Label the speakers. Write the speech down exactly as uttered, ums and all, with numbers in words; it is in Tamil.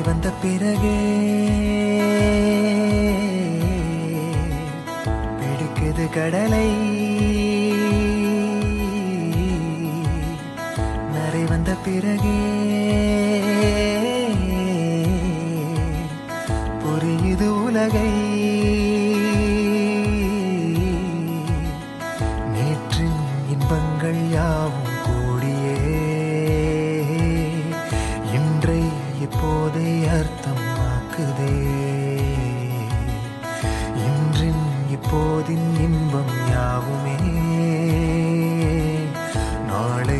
Speaker 1: வந்த பிறகே பிடிக்குது கடலை நரை வந்த பிறகே புரியுது உலகை நேற்றின் இன்பங்கள் யாவும் கூடியே இன்றை இப்போதை அர்த்தமாக்குதே இன்றின் இப்போதின் இன்பம் யாவுமே நாளை